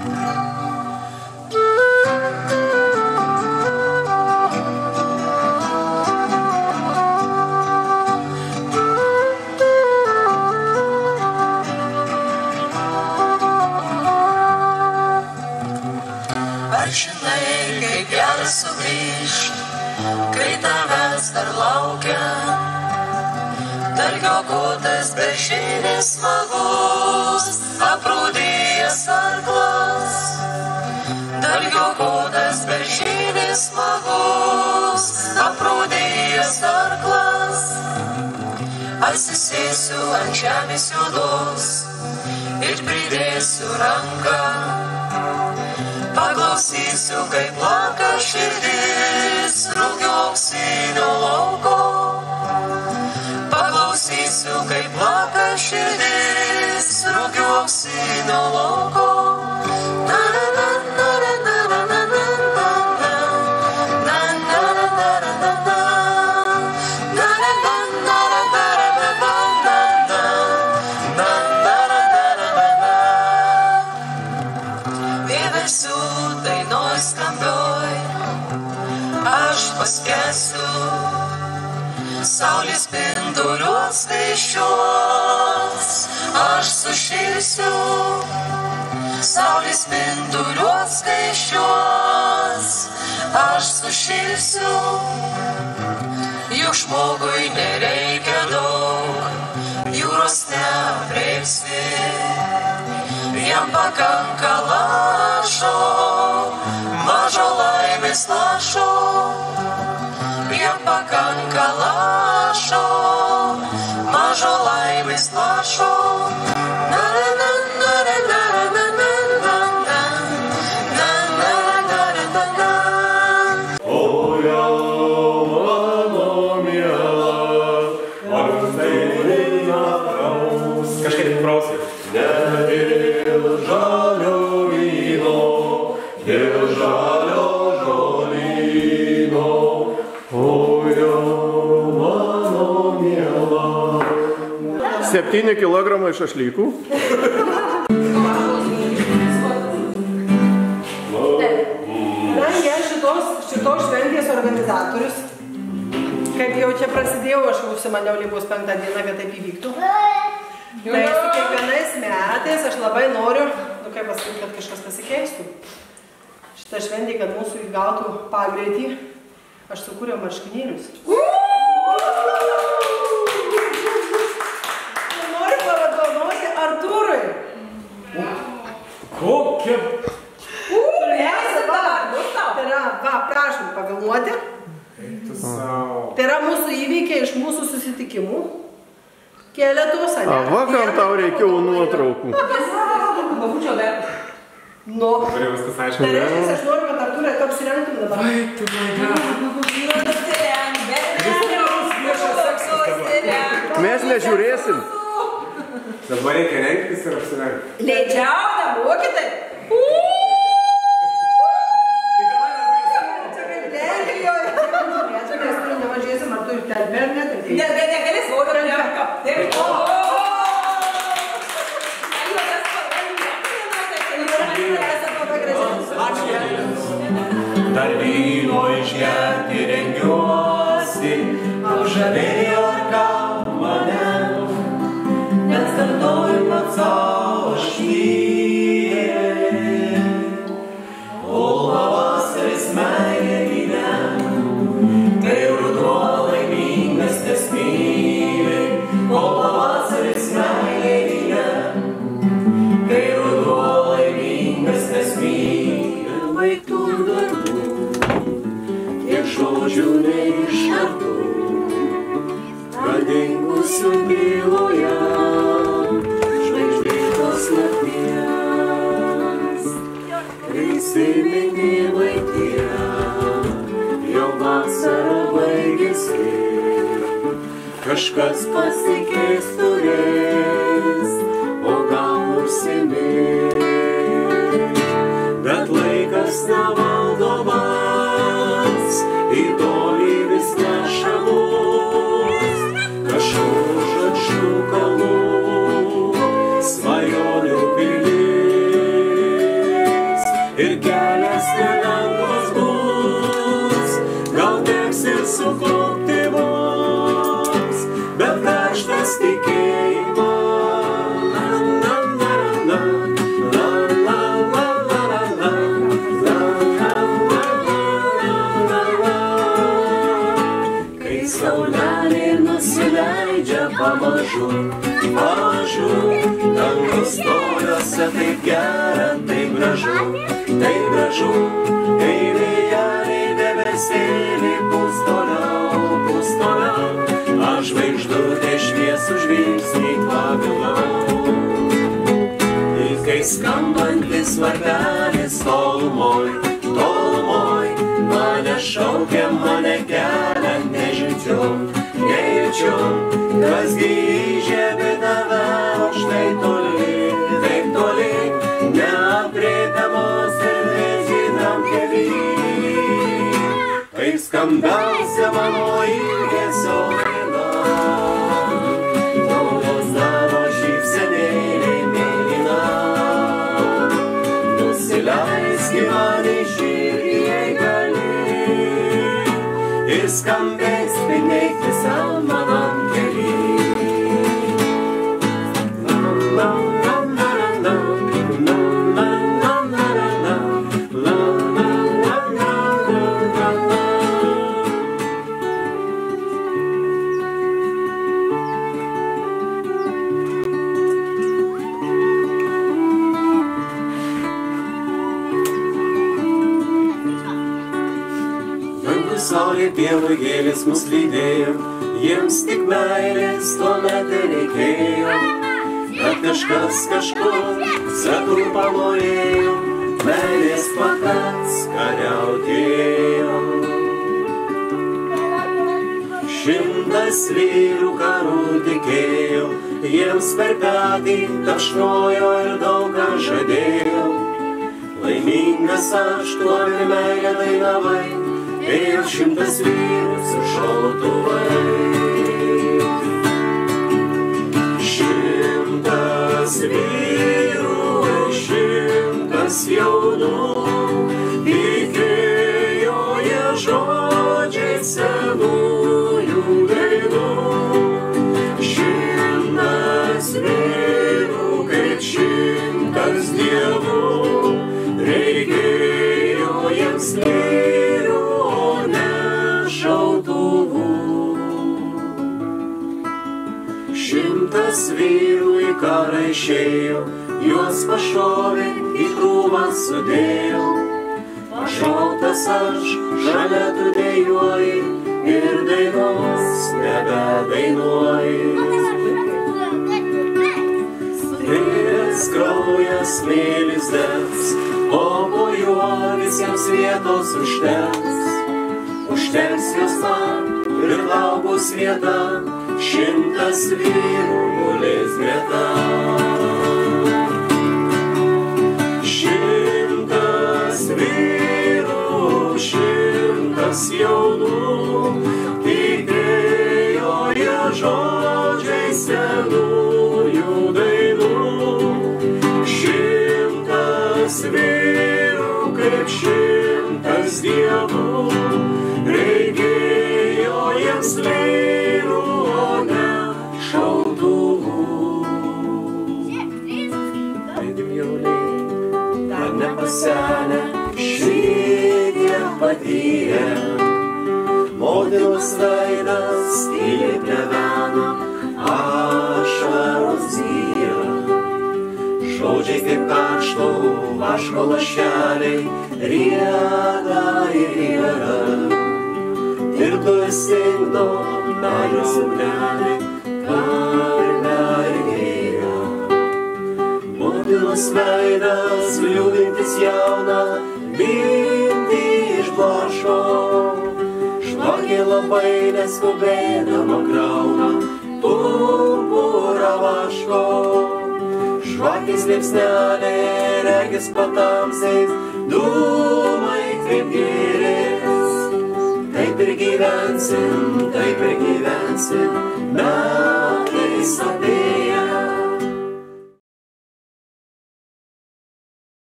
Sugrįžt, kai tavęs dar laukia, dalgio kotas bežinis smagus, aprūdėjęs arklas. Dalgio kotas bežinis smagus, aprūdėjęs arklas. Atsisėsiu ant žemės juodos ir pridėsiu ranką. Paklausysiu, kaip plaka širdis rugių auksinio lauko. Paklausysiu, kaip plaka širdis rugių auksinio lauko. Paskesiu, saulės spinduliuos vaišiuos, aš sušilsiu, saulės spinduliuos vaišiuos, aš sušilsiu. Juk žmogui nereikia daug, jūros neapreipsi, jam pakanka lašo, mažo laimės lašo. Jam pakanka lašo, mažo laimės lašo. O jau mano miela, ar tai nepraus? Kažkaip prausi. Ne dėl žalio vyno, dėl žalio žolyno. O jau mano miela. 7 kilogramai šašlykų. Šitos šventės organizatorius, kaip jau čia prasidėjau, aš užsimaniau Liepos 5 dieną, kad taip įvyktų. Tai su kiekvienais metais aš labai noriu, kaip pasakyti, kad kažkas pasikeistų. Šitą šventį, kad mūsų įgautų pagreitį, aš sukūriau marškinėlius. Noriu pavadovauti Artūrui. Kokia? Tai yra, va, prašom pavėluoti. Tai yra mūsų įvykiai iš mūsų susitikimų. Keletos, ane? Va, kam tau reikėjo nuotraukų? Babučio dar. Nu. Tai reiškia, aš noriu, kad Artūrai tu apsirengtum dabar. Vai, tu mes nežiūrėsim. Dabar reikia rengtis ir apsirengti. Leidžiau, nemokytai. Dar vyno išgerti rengiuosi, apžavėjo ką mane, bet kartuoju pats savo aš myliu. Kol pavasaris meilė gyven, kai ruduo laimingas nesmyli. Kol pavasaris meilė gyven, kai ruduo laimingas nesmyli. Baigtų darbų, tiek žodžių neištartų, pradingusių byloje, žvaigždėtos nakties. Prisiminimai tie, jau vasara baigėsi, kažkas pasikeis turės, o gal užsimės. Bet laikas nevaldomas, į tolį vis neša mus, kažkur už atšių kalnų, svajonių pilis. ir kelias nelengvas bus, gal teks ir suklupti mums, bet karštas tikėjimas. Kai saulelė nusileidžia pamažu, pamažu, dangus toliuose taip gera, taip gražu, kai vėjeliai debesėlį pūs toliau, aš žvaigždutė šviesų žvilgsnį pavilau. Ir kai skambantis varpelis tolumoj, mane šaukia, mane kelia, nežinčiau, kasgi įžiebė tave, štai toli, taip toli, neaprėpiamos erdvės gydam kely. Kaip skambiausia mano ilgesio daina, naudos tavo šypsenėlė mėlyna, nusileiski man į širdį, jei gali, ir skambės spindėk visam manam kely. Saulė pievų gėlės mus lydėjo, jiems tik meilės tuomet reikėjo, bet kažkas kažkur svetur panorėjo, meilės pakaks kariautėjo. 100 vyrų karų tikėjo, jiems per petį tapšnojo ir daug ką žadėjo. Laimingas aš tuo apie meilę dainavai, ėjo 100 vyrų su šautuvais. 100 vyrų, 100 jaunų, tikėjo jie žodžiais senųjų dainų. 100 vyrų, kaip 100 dievų, reikėjo jiems lyrų, šautuvų. 100 vyrų į karą išėjo, juos pašovė, į krūvą sudėjo. Pašautas aš, šalia tu dejuoji, ir dainos nebedainuoji. Strėlės kraujas smėlis degs, o po juo visiems vietos užteks. Užteks jos man ir tau bus vieta, 100 vyrų gulės greta. 100 vyrų, 100 jaunų, tikėjo jie žodžiais senųjų dainų. 100 vyrų, kaip 100 dievų, reikėjo jiems lyrų, o ne šautuvų. Aidim jauniai, dar nepasenę, šitiek patyrę, motinos veidas tyliai plevena, ašaros zyrą. Žodžiai kaip karšto vaško lašeliai, rieda ir rieda. Tirpdoja stingdo meilės ugnelė, karme ir gėja. Motinos veidas liūdintis jauną, mintį išblaško. Žvakė labai neskubėdama krauna, pumpurą vaško. Žvakės liepsnelė regis patamsiais, dūmai kaip gėlės. Taip ir gyvensim, metais apie.